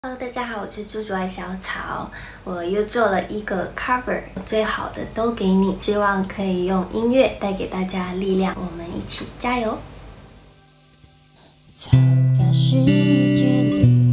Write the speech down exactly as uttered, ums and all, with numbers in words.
Hello， 大家好，我是猪猪爱小草，我又做了一个 cover， 最好的都给你，希望可以用音乐带给大家力量，我们一起加油！ 走在世界里。